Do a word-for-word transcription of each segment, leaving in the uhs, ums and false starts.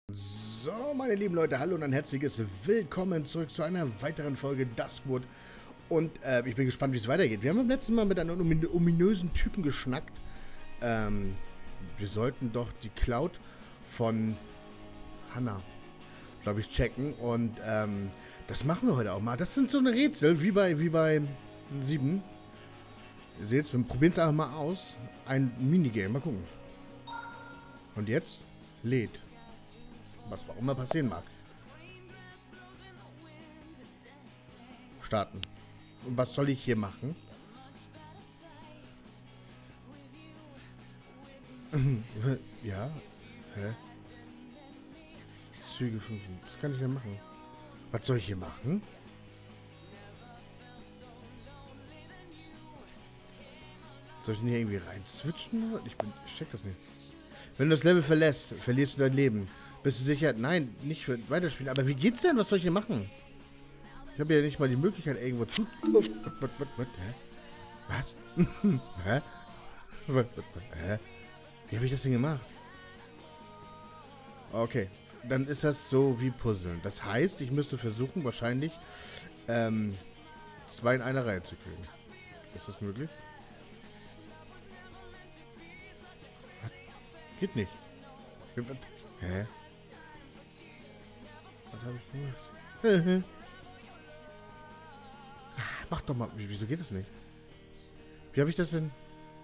So, meine lieben Leute, hallo und ein herzliches Willkommen zurück zu einer weiteren Folge Duskwood. Und äh, ich bin gespannt, wie es weitergeht. Wir haben beim letzten Mal mit einem omin ominösen Typen geschnackt. Ähm, wir sollten doch die Cloud von Hannah, glaube ich, checken. Und ähm, das machen wir heute auch mal. Das sind so eine Rätsel, wie bei, wie bei sieben. Ihr seht, wir probieren es einfach mal aus. Ein Minigame, mal gucken. Und jetzt lädt. Was auch immer passieren mag. Starten. Und was soll ich hier machen? Ja. Hä? Züge fünf. Was kann ich denn machen? Was soll ich hier machen? Soll ich denn hier irgendwie rein switchen? Ich, bin, ich check das nicht. Wenn du das Level verlässt, verlierst du dein Leben. Bist du sicher? Nein, nicht für weiterspielen. Aber wie geht's denn? Was soll ich hier machen? Ich habe ja nicht mal die Möglichkeit, irgendwo zu... Oh, what, what, what, what, hä? Was? Hä? What, what, what, hä? Wie habe ich das denn gemacht? Okay, dann ist das so wie Puzzeln. Das heißt, ich müsste versuchen, wahrscheinlich ähm, zwei in einer Reihe zu kriegen. Ist das möglich? Was? Geht nicht. Hä? Was habe ich gemacht? Mach doch mal. Wieso geht das nicht? Wie habe ich das denn?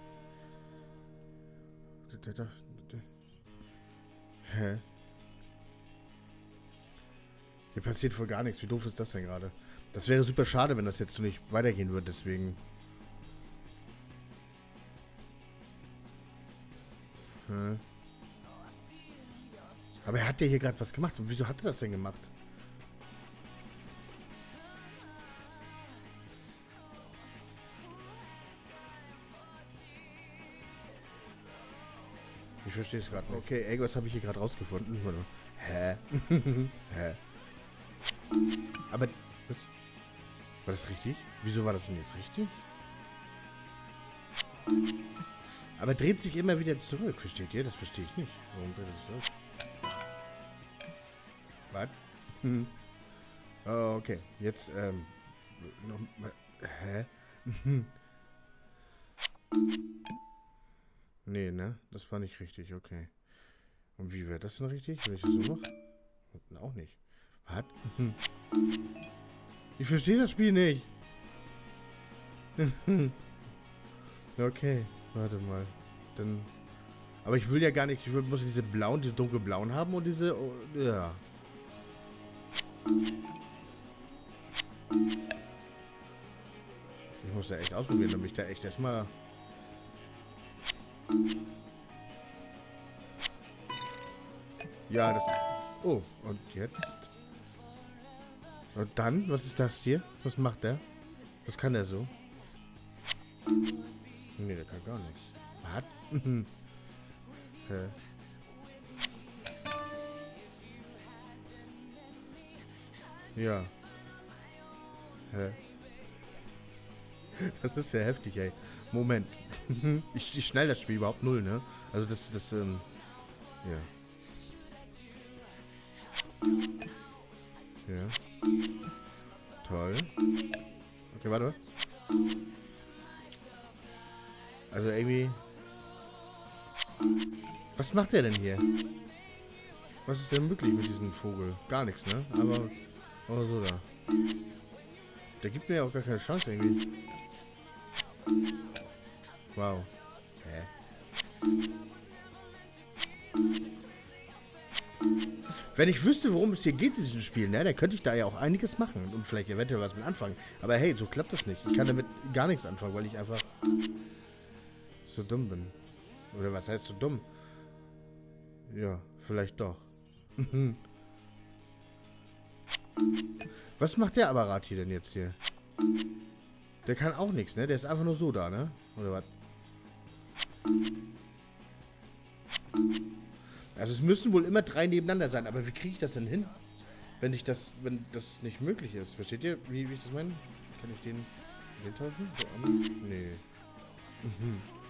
Hä? Hier passiert voll gar nichts. Wie doof ist das denn gerade? Das wäre super schade, wenn das jetzt so nicht weitergehen würde, deswegen. Hä? Aber er hat ja hier gerade was gemacht. Und wieso hat er das denn gemacht? Ich verstehe es gerade nicht. Okay, irgendwas habe ich hier gerade rausgefunden. Hä? Hä? Aber... Was? War das richtig? Wieso war das denn jetzt richtig? Aber dreht sich immer wieder zurück. Versteht ihr? Das verstehe ich nicht. Warum dreht es zurück? Was? Hm. Oh, okay. Jetzt, ähm... Noch mal... Hä? Nee, ne? Das war nicht richtig, okay. Und wie wäre das denn richtig, wenn ich das so mache? Auch nicht. Was? Ich verstehe das Spiel nicht. Okay, warte mal. Dann... Aber ich will ja gar nicht... Ich will, muss diese blauen, diese dunkelblauen haben und diese... Oh, ja. Ich muss da echt ausprobieren, damit ich da echt erstmal... Ja, das... Oh, und jetzt? Und dann? Was ist das hier? Was macht der? Was kann der so? Nee, der kann gar nichts. Was? Hä? Ja. Hä? Das ist sehr heftig, ey. Moment. ich, ich schnell das Spiel überhaupt null, ne? Also das, das, ähm... Ja. Ja. Toll. Okay, warte. Also irgendwie... Was macht der denn hier? Was ist denn möglich mit diesem Vogel? Gar nichts, ne? Aber... Aber so da. Der gibt mir ja auch gar keine Chance irgendwie. Wow. Hä? Wenn ich wüsste, worum es hier geht in diesem Spiel, ne, dann könnte ich da ja auch einiges machen und vielleicht eventuell was mit anfangen. Aber hey, so klappt das nicht. Ich kann damit gar nichts anfangen, weil ich einfach so dumm bin. Oder was heißt so dumm? Ja, vielleicht doch. Was macht der Apparat hier denn jetzt hier? Der kann auch nichts, ne? Der ist einfach nur so da, ne? Oder was? Also es müssen wohl immer drei nebeneinander sein, aber wie kriege ich das denn hin? Wenn ich das, wenn das nicht möglich ist. Versteht ihr, wie, wie ich das meine? Kann ich den, den tauschen? So, um, nee.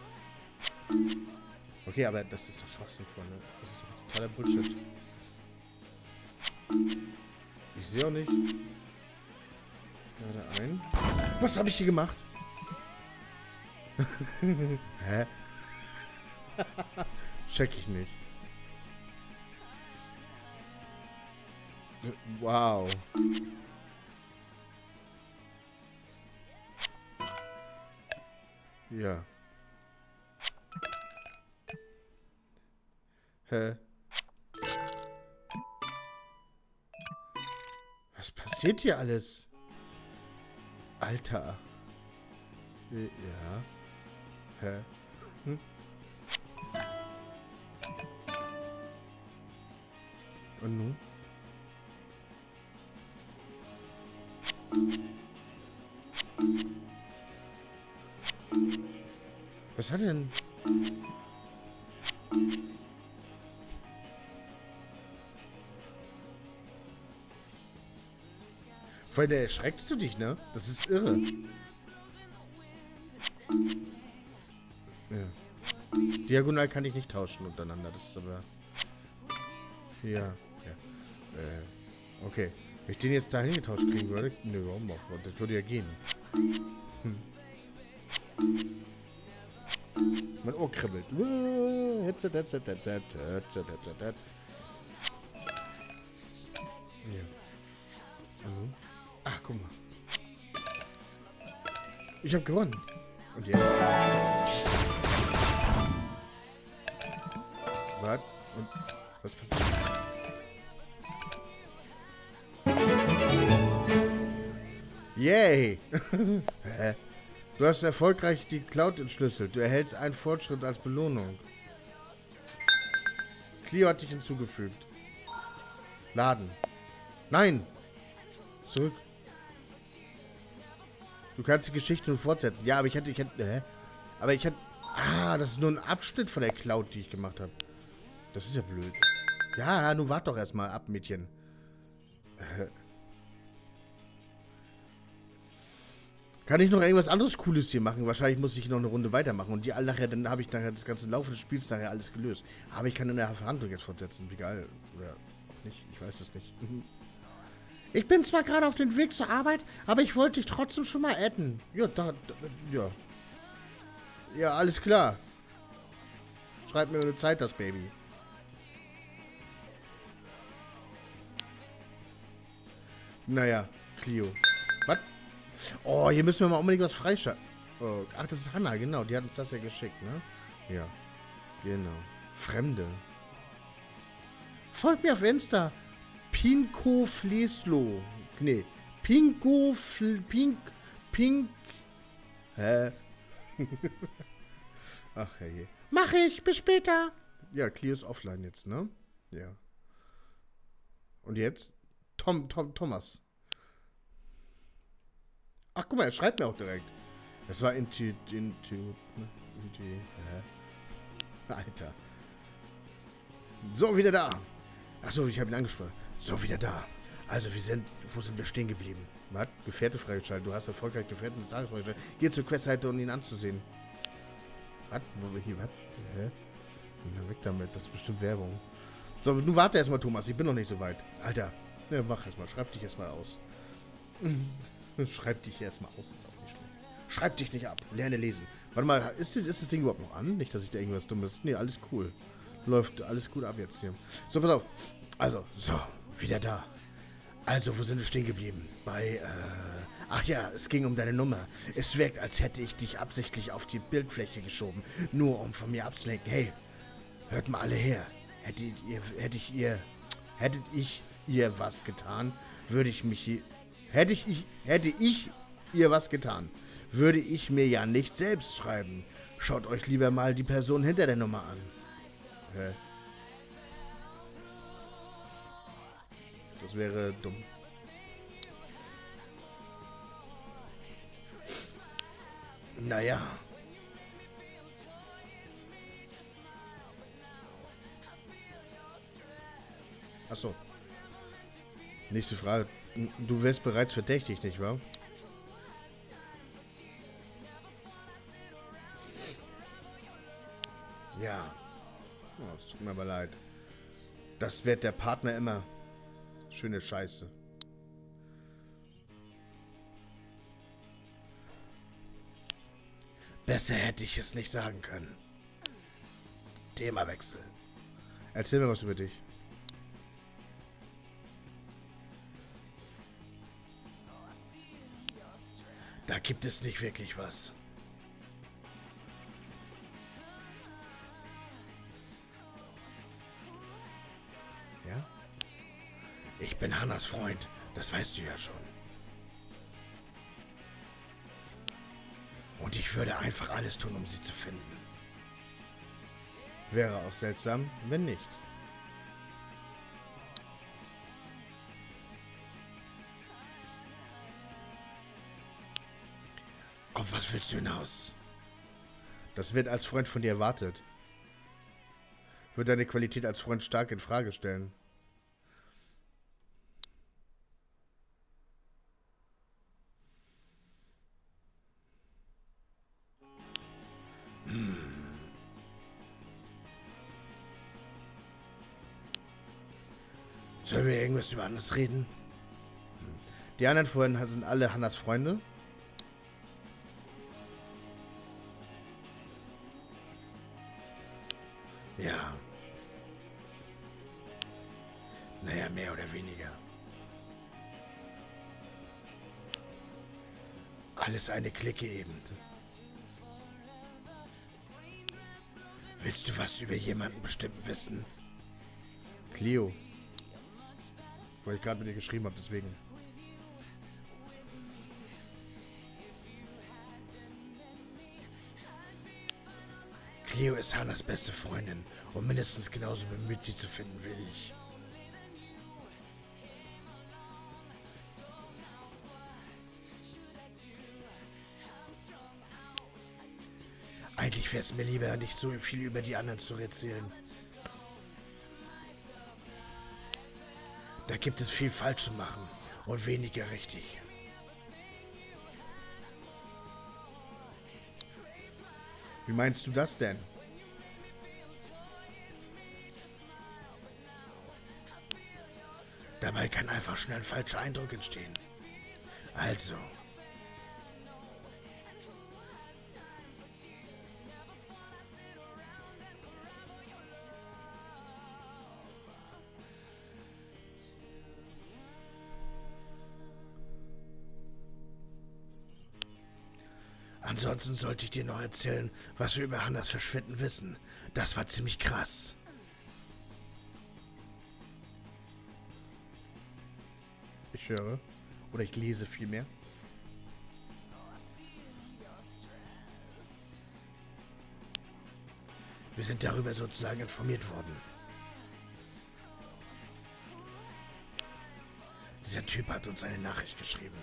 Mhm. Okay, aber das ist doch Schwachsinn, Freunde. Das ist doch totaler Bullshit. sehe auch nicht. Gerade ein. Was habe ich hier gemacht? Hä? Check ich nicht. Wow. Ja. Hä? Was passiert hier alles? Alter. Ja. Hä? Hm? Und nun? Was hat er denn? Vor allem erschreckst du dich, ne? Das ist irre. Ja. Diagonal kann ich nicht tauschen untereinander. Das ist aber... Ja. Ja. Äh, okay. Wenn ich den jetzt dahin getauscht kriegen würde... Nö, warum auch? Das würde ja gehen. Hm. Mein Ohr kribbelt. Headset, Headset, Headset, Headset, Headset, Headset. Ja. Mhm. Ach, guck mal. Ich habe gewonnen. Und jetzt? Was? Und was passiert? Yay! Hä? Du hast erfolgreich die Cloud entschlüsselt. Du erhältst einen Fortschritt als Belohnung. Clio hat dich hinzugefügt. Laden. Nein! Zurück. Du kannst die Geschichte nun fortsetzen. Ja, aber ich hätte, ich hätte, hä? Aber ich hätte, ah, das ist nur ein Abschnitt von der Cloud, die ich gemacht habe. Das ist ja blöd. Ja, nun wart doch erstmal ab, Mädchen. Äh. Kann ich noch irgendwas anderes Cooles hier machen? Wahrscheinlich muss ich noch eine Runde weitermachen. Und die alle nachher, dann habe ich nachher das ganze Laufe des Spiels nachher alles gelöst. Aber ich kann in der Verhandlung jetzt fortsetzen. Wie geil. Oder auch nicht. Ich weiß es nicht. Ich bin zwar gerade auf dem Weg zur Arbeit, aber ich wollte dich trotzdem schon mal adden. Ja, da, da, ja. Ja, alles klar. Schreib mir, wenn du Zeit hast, Baby. Naja, Clio. Was? Oh, hier müssen wir mal unbedingt was freischalten. Oh, ach, das ist Hannah, genau. Die hat uns das ja geschickt, ne? Ja. Genau. Fremde. Folgt mir auf Insta. Pinko Fleslo. Nee. Pinko Fl... Pink... Pink... Hä? Ach, herrje. Mach ich. Bis später. Ja, Clio ist offline jetzt, ne? Ja. Und jetzt? Tom, Tom, Thomas. Ach, guck mal, er schreibt mir auch direkt. Das war Intu... Intu... Intu... Hä? Alter. So, wieder da. Achso, ich habe ihn angesprochen. So, wieder da. Also, wir sind... Wo sind wir stehen geblieben? Was? Gefährte freigeschaltet. Du hast erfolgreich Gefährten des Tages freigeschaltet. Geh zur Questseite, um ihn anzusehen. Was? Wo wir hier... Was? Hä? Na, weg damit. Das ist bestimmt Werbung. So, nun warte erstmal, Thomas. Ich bin noch nicht so weit. Alter. Ja, mach erstmal. Schreib dich erstmal aus. Schreib dich erstmal aus. Ist auch nicht schlecht. Schreib dich nicht ab. Lerne lesen. Warte mal, ist das, ist das Ding überhaupt noch an? Nicht, dass ich da irgendwas Dummes... Nee, alles cool. Läuft alles gut ab jetzt hier. So, pass auf. Also, so. Wieder da. Also, wo sind wir stehen geblieben? Bei, äh... Ach ja, es ging um deine Nummer. Es wirkt, als hätte ich dich absichtlich auf die Bildfläche geschoben. Nur um von mir abzulenken. Hey, hört mal alle her. Hättet ihr... Hätte ich ihr... Hättet ich ihr was getan, würde ich mich hier... Hätte ich, ich... Hätte ich ihr was getan, würde ich mir ja nicht selbst schreiben. Schaut euch lieber mal die Person hinter der Nummer an. Hä? Das wäre dumm. Naja. Achso. Nächste Frage. Du wärst bereits verdächtig, nicht wahr? Ja. Oh, es tut mir aber leid. Das wird der Partner immer. Schöne Scheiße. Besser hätte ich es nicht sagen können. Themawechsel. Erzähl mir was über dich. Da gibt es nicht wirklich was. Ja? Ich bin Hannas Freund, das weißt du ja schon. Und ich würde einfach alles tun, um sie zu finden. Wäre auch seltsam, wenn nicht. Auf was willst du hinaus? Das wird als Freund von dir erwartet. Wird deine Qualität als Freund stark in Frage stellen. Hm. Sollen wir irgendwas über anderes reden? Hm. Die anderen vorhin sind alle Hannas Freunde. Ja. Naja, mehr oder weniger. Alles eine Clique eben. Willst du was über jemanden bestimmt wissen? Cleo. Weil ich gerade mit ihr geschrieben habe, deswegen. Cleo ist Hannas beste Freundin und mindestens genauso bemüht, sie zu finden wie ich. Eigentlich wäre es mir lieber, nicht so viel über die anderen zu erzählen. Da gibt es viel falsch zu machen und weniger richtig. Wie meinst du das denn? Dabei kann einfach schnell ein falscher Eindruck entstehen. Also. Ansonsten sollte ich dir noch erzählen, was wir über Hannas Verschwinden wissen. Das war ziemlich krass. Ich höre. Oder ich lese vielmehr. Wir sind darüber sozusagen informiert worden. Dieser Typ hat uns eine Nachricht geschrieben.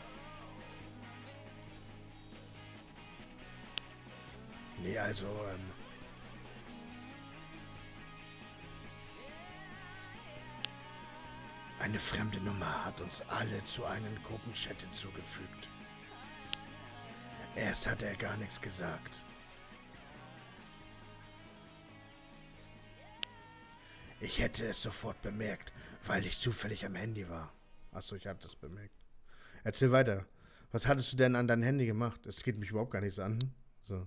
Nee, also, ähm... eine fremde Nummer hat uns alle zu einem Gruppenchat hinzugefügt. Erst hatte er gar nichts gesagt. Ich hätte es sofort bemerkt, weil ich zufällig am Handy war. Achso, ich hatte es bemerkt. Erzähl weiter. Was hattest du denn an deinem Handy gemacht? Es geht mich überhaupt gar nichts an. So.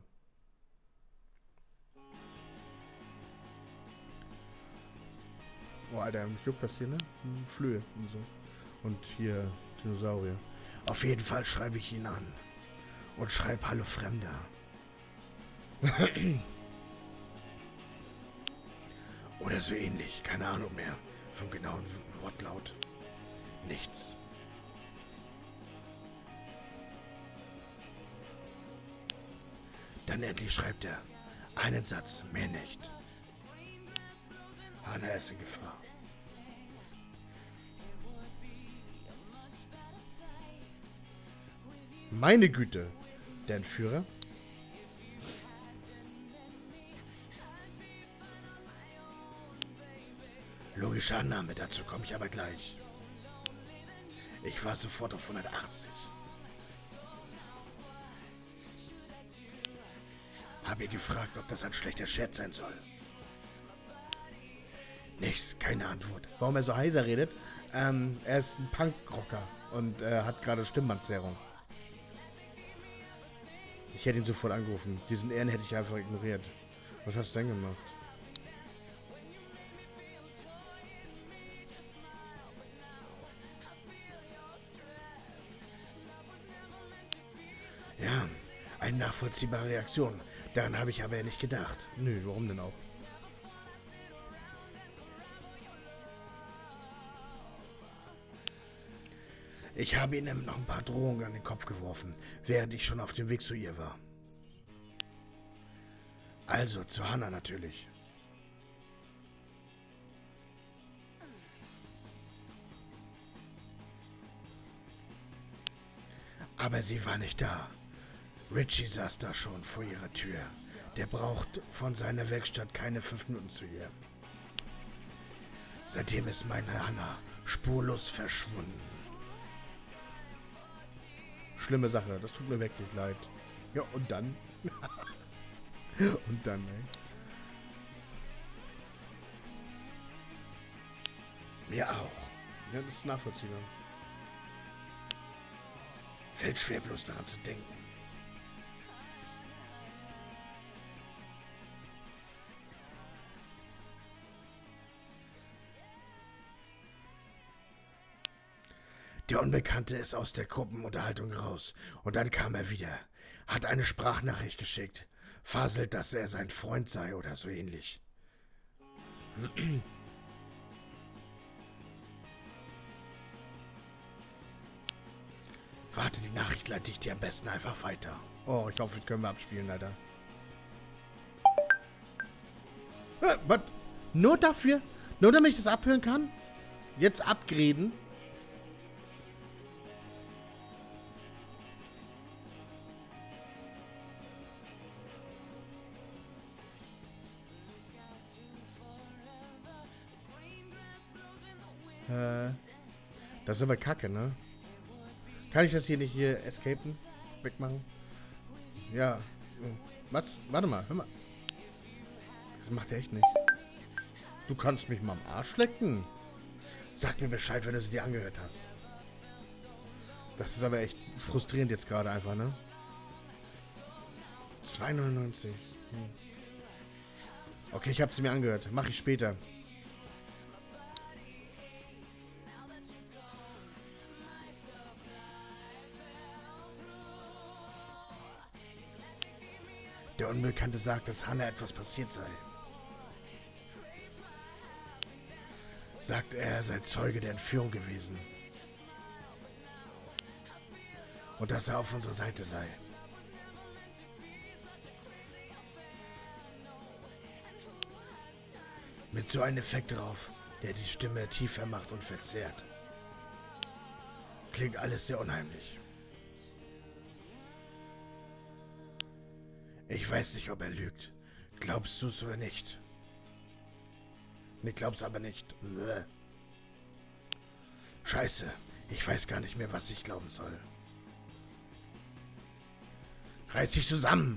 Oh, Alter, mich juckt das hier, ne? Flöhe und so. Und hier Dinosaurier. Auf jeden Fall schreibe ich ihn an. Und schreib Hallo Fremder. Oder so ähnlich. Keine Ahnung mehr. Vom genauen Wortlaut. Nichts. Dann endlich schreibt er. Einen Satz, mehr nicht. Hanna ist in Gefahr. Meine Güte, der Entführer. Logische Annahme, dazu komme ich aber gleich. Ich war sofort auf hundertachtzig. Habe ihr gefragt, ob das ein schlechter Scherz sein soll. Nichts, keine Antwort. Warum er so heiser redet? Ähm, er ist ein Punkrocker und äh, hat gerade Stimmbandzerrung. Ich hätte ihn sofort angerufen. Diesen Ehren hätte ich einfach ignoriert. Was hast du denn gemacht? Ja, eine nachvollziehbare Reaktion. Daran habe ich aber ja nicht gedacht. Nö, warum denn auch? Ich habe ihm noch ein paar Drohungen an den Kopf geworfen, während ich schon auf dem Weg zu ihr war. Also, zu Hannah natürlich. Aber sie war nicht da. Richie saß da schon vor ihrer Tür. Der braucht von seiner Werkstatt keine fünf Minuten zu ihr. Seitdem ist meine Hannah spurlos verschwunden. Schlimme Sache, das tut mir wirklich leid. Ja, und dann? Und dann, ey. Mir auch. Ja, das ist nachvollziehbar. Fällt schwer, bloß daran zu denken. Der Unbekannte ist aus der Gruppenunterhaltung raus. Und dann kam er wieder. Hat eine Sprachnachricht geschickt. Faselt, dass er sein Freund sei oder so ähnlich. Warte, die Nachricht leite ich dir am besten einfach weiter. Oh, ich hoffe, das können wir abspielen, Alter. Äh, was? Nur dafür? Nur damit ich das abhören kann? Jetzt upgraden? Äh, das ist aber kacke, ne? Kann ich das hier nicht hier escapen? Wegmachen? Ja. Was? Warte mal, hör mal. Das macht er echt nicht. Du kannst mich mal am Arsch lecken. Sag mir Bescheid, wenn du sie dir angehört hast. Das ist aber echt frustrierend jetzt gerade einfach, ne? zwei neunundneunzig. Hm. Okay, ich habe sie mir angehört. Mach ich später. Der Unbekannte sagt, dass Hannah etwas passiert sei. Sagt er, er sei Zeuge der Entführung gewesen. Und dass er auf unserer Seite sei. Mit so einem Effekt drauf, der die Stimme tiefer macht und verzerrt. Klingt alles sehr unheimlich. Ich weiß nicht, ob er lügt. Glaubst du es oder nicht? Ne, glaub's aber nicht. Bäh. Scheiße, ich weiß gar nicht mehr, was ich glauben soll. Reiß dich zusammen!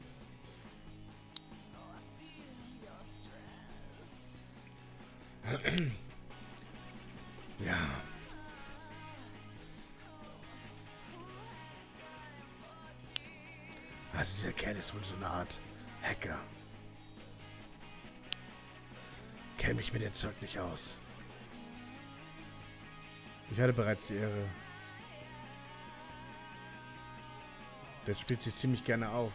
Ja. Also dieser Kerl ist wohl so eine Art Hacker. Kenn mich mit dem Zeug nicht aus. Ich hatte bereits die Ehre. Der spielt sich ziemlich gerne auf.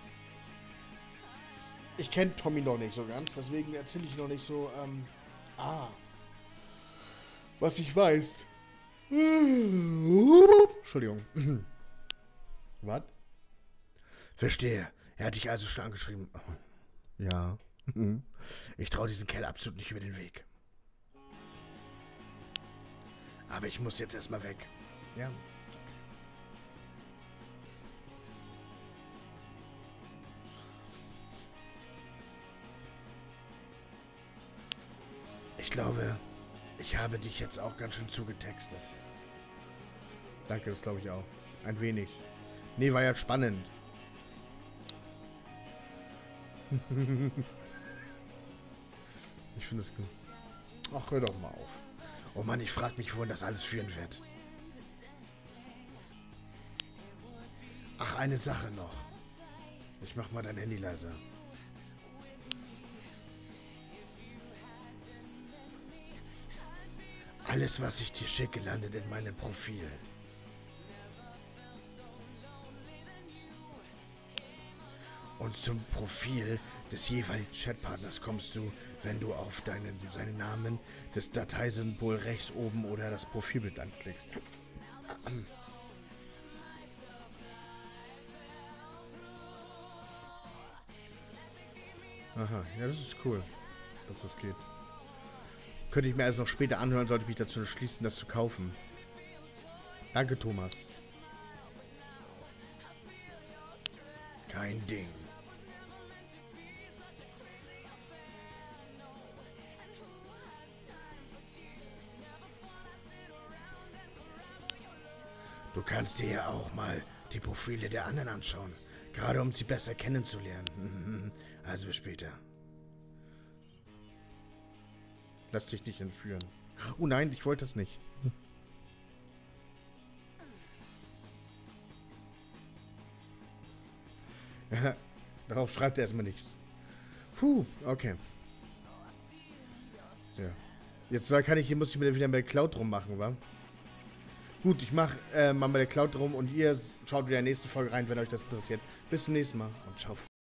Ich kenne Tommy noch nicht so ganz, deswegen erzähle ich noch nicht so, ähm, ah, was ich weiß. Entschuldigung. Was? Verstehe. Er hat dich also schon angeschrieben. Ja. Ich traue diesen Kerl absolut nicht über den Weg. Aber ich muss jetzt erstmal weg. Ja. Ich glaube, ich habe dich jetzt auch ganz schön zugetextet. Danke, das glaube ich auch. Ein wenig. Nee, war ja spannend. Ich finde es gut. Ach, hör doch mal auf. Oh Mann, ich frage mich, wohin das alles führen wird. Ach, eine Sache noch. Ich mach mal dein Handy leiser. Alles, was ich dir schicke, landet in meinem Profil. Und zum Profil des jeweiligen Chatpartners kommst du, wenn du auf deinen, seinen Namen, das Dateisymbol rechts oben oder das Profilbild anklickst. Aha, ja, das ist cool, dass das geht. Könnte ich mir also noch später anhören, sollte ich mich dazu entschließen, das zu kaufen. Danke, Thomas. Kein Ding. Du kannst dir ja auch mal die Profile der anderen anschauen. Gerade um sie besser kennenzulernen. Also bis später. Lass dich nicht entführen. Oh nein, ich wollte das nicht. Darauf schreibt er erstmal nichts. Puh, okay. Ja. Jetzt kann ich, hier muss ich mir wieder mit der Cloud rummachen, wa? Gut, ich mache äh, mal mit der Cloud rum und ihr schaut wieder in der nächsten Folge rein, wenn euch das interessiert. Bis zum nächsten Mal und ciao.